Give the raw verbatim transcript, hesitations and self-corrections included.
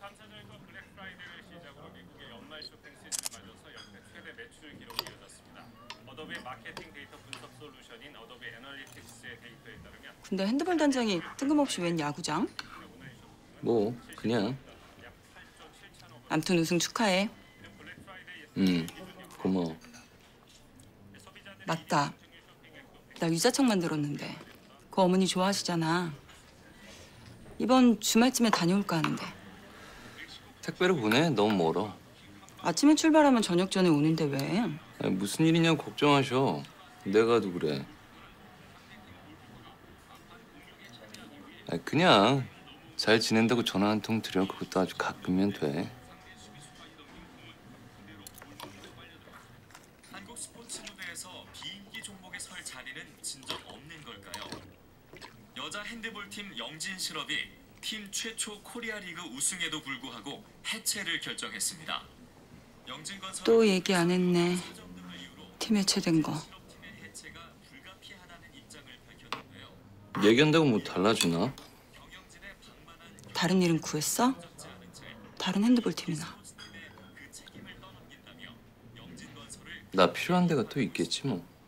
삼 차전에서 블랙 프라이데이를 시작으로 미국의 연말 쇼핑 시즌을 맞아서 역대 최대 매출 기록이 이어졌습니다. 어도비 마케팅 데이터 분석 솔루션인 어도비 애널리틱스의 데이터에 따르면 근데 핸드볼 단장이 뜬금없이 웬 야구장? 뭐 그냥. 암튼 우승 축하해. 응 고마워. 맞다. 나 유자청 만들었는데 그 어머니 좋아하시잖아. 이번 주말쯤에 다녀올까 하는데. 택배로 보내. 너무 멀어. 아침에 출발하면 저녁 전에 오는데 왜? 아니, 무슨 일이냐고 걱정하셔. 내가도 그래. 아니, 그냥 잘 지낸다고 전화 한 통 드려. 그것도 아주 가끔이면 돼. 한국 스포츠 무대에서 비인기 종목에 설 자리는 진적 없는 걸까요? 여자 핸드볼팀 영진 실업이 팀 최초 코리아 리그 우승에도 불구하고 해체를 결정했습니다. 영진건설 또 얘기 안 했네. 팀 해체된 거. 실업팀의 해체가 불가피하다는 입장을 밝혔는데요. 얘기한다고 뭐 달라지나? 경영진의 방만한 다른 이름 구했어? 적지 않은 채 다른 핸드볼 팀이나. 스포츠팀에 그 책임을 떠넘긴다며 영진건설을 나 필요한 데가 또 있겠지 뭐.